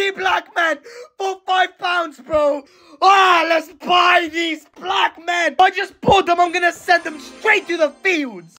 3 black men for £5, bro. Ah, let's buy these black men. I just bought them. I'm gonna send them straight to the fields.